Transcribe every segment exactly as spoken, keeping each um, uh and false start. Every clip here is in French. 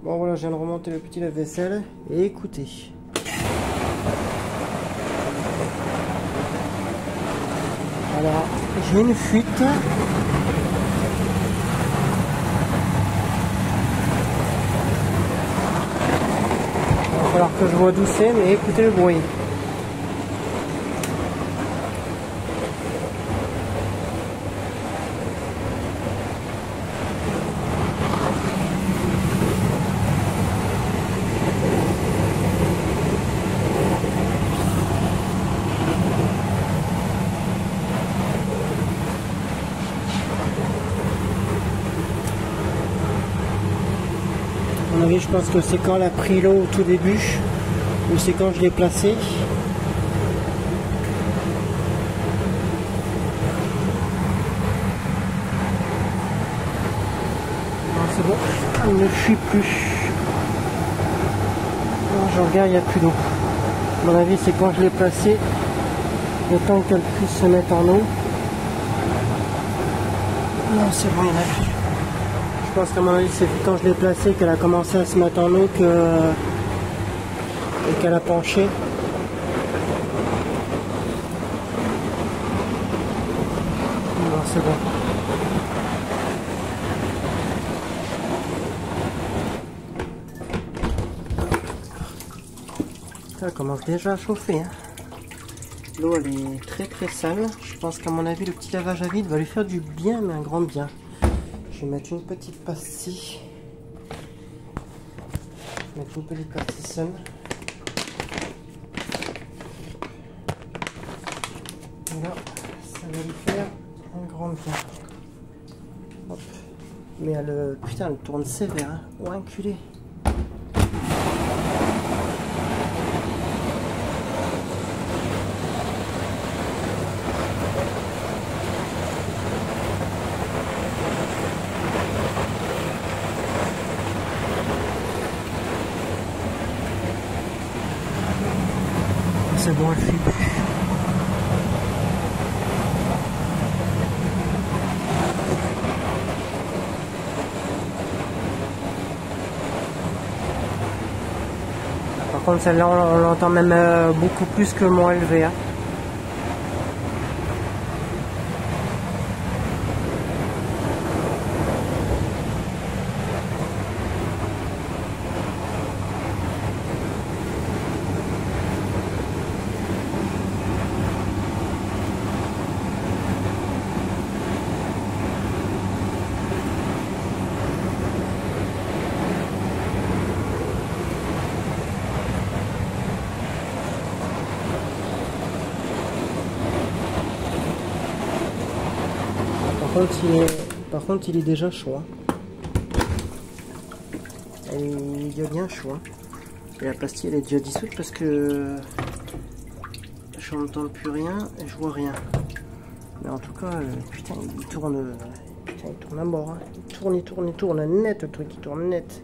Bon voilà, je viens de remonter le petit lave-vaisselle et écoutez. Alors, j'ai une fuite. Il va falloir que je vois d'où c'est, mais écoutez le bruit. À mon avis, je pense que c'est quand elle a pris l'eau au tout début, ou c'est quand je l'ai placé. Non, c'est bon, elle ne fuit plus. Non, je regarde, il n'y a plus d'eau. À mon avis, c'est quand je l'ai placé, le temps qu'elle puisse se mettre en eau. Non, c'est bon, il n'y en a plus. Je pense qu'à mon avis, c'est quand je l'ai placé qu'elle a commencé à se mettre en eau que... et qu'elle a penché. Non, c'est bon. Ça commence déjà à chauffer. Hein. L'eau, elle est très très sale. Je pense qu'à mon avis, le petit lavage à vide va lui faire du bien, mais un grand bien. Je vais mettre une petite pastille. Je vais mettre une petite pastille seule. Là, ça va lui faire un grand bien. Hop. Mais elle, putain, elle tourne sévère. Hein. Oh, enculé. C'est bon, elle fuit plus. Par contre, celle-là, on l'entend même euh, beaucoup plus que moins élevé. Hein. Par contre, il est, par contre, il est déjà chaud. Hein. Il y a bien chaud. Hein. Et la pastille, elle est déjà dissoute parce que je n'entends plus rien et je vois rien. Mais en tout cas, euh, putain, il tourne, euh, putain, il tourne à mort. Hein. Il tourne, il tourne, il tourne net, le truc, il tourne net.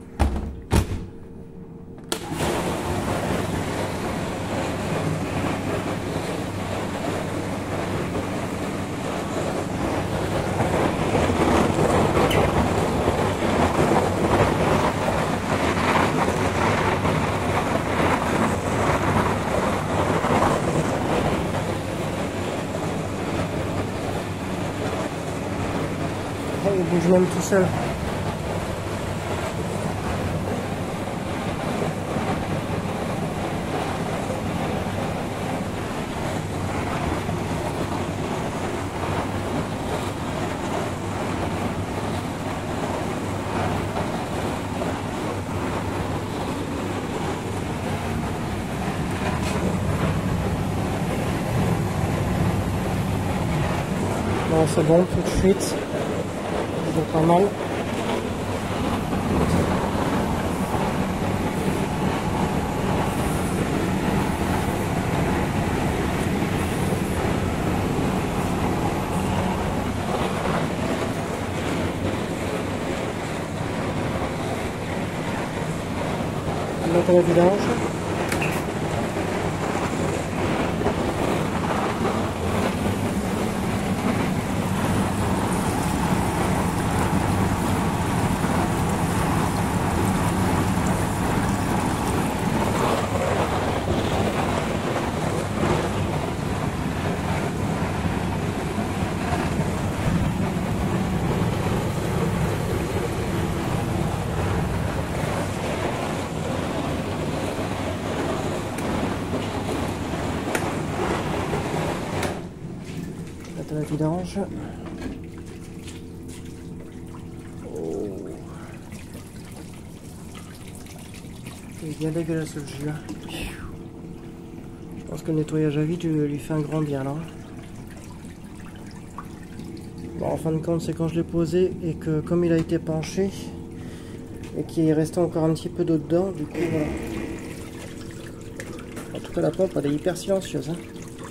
Il bouge même tout seul. Bon, c'est bon, tout de suite. C'est pas mal. On va mettre à la vidange. vidange. Oh. Il est bien dégueulasse le jus. Je pense que le nettoyage à vide lui fait un grand bien là. Bon, en fin de compte, c'est quand je l'ai posé et que comme il a été penché et qu'il est resté encore un petit peu d'eau dedans, du coup voilà. En tout cas, la pompe elle est hyper silencieuse. Hein.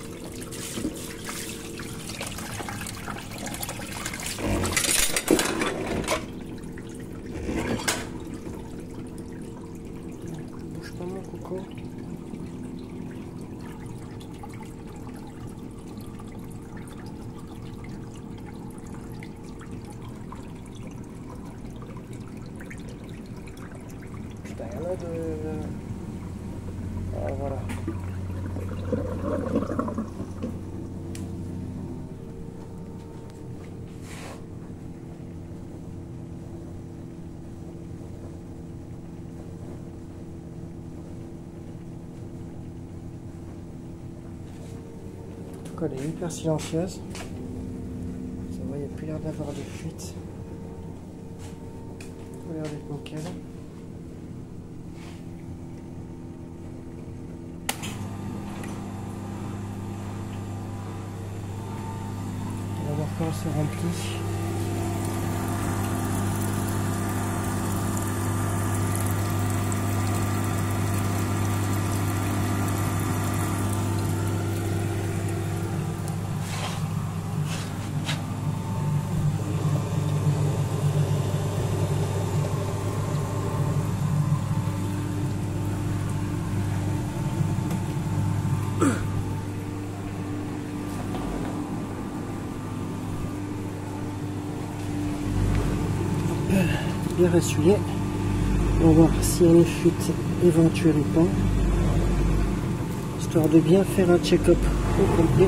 Bouge pas mon coco. Putain, il y en a de... Ah, voilà. En tout cas, elle est hyper silencieuse. Ça va, il n'y a plus l'air d'avoir de fuite. Ça a l'air d'être nickel. On va voir comment c'est rempli. Bien essuyé. On va voir s'il y a une fuite éventuelle ou pas. Histoire de bien faire un check-up au complet.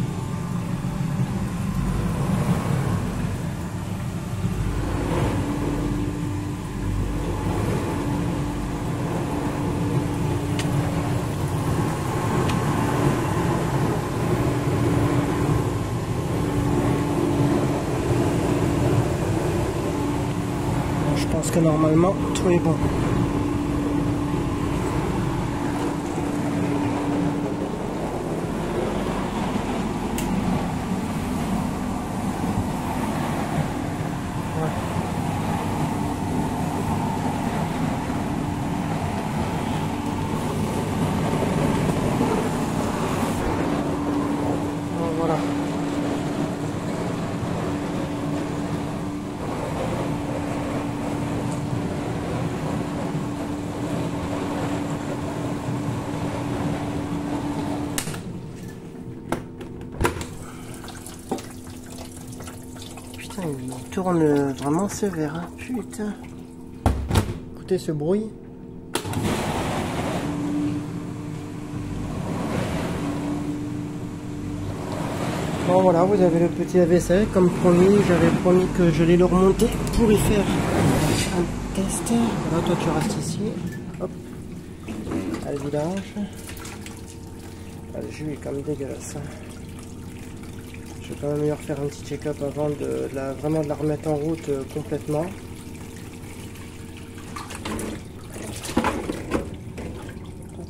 Je pense que normalement tout est bon. Ouais. Voilà. Putain, il tourne vraiment sévère, hein. Putain. Écoutez ce bruit. Bon voilà, vous avez le petit lave-vaisselle, comme promis, j'avais promis que je vais le remonter pour y faire un test. Voilà, toi tu restes ici. Hop. À le vidange. Ah, le jus est quand même dégueulasse. Je vais quand même lui refaire un petit check-up avant de, de la, vraiment de la remettre en route euh, complètement. Hop.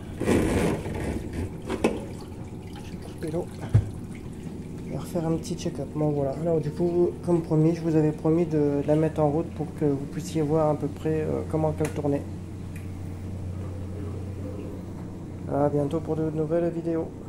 J'ai coupé l'eau. Je vais refaire un petit check-up. Bon voilà. Alors du coup, comme promis, je vous avais promis de, de la mettre en route pour que vous puissiez voir à peu près euh, comment elle tournait. À bientôt pour de nouvelles vidéos.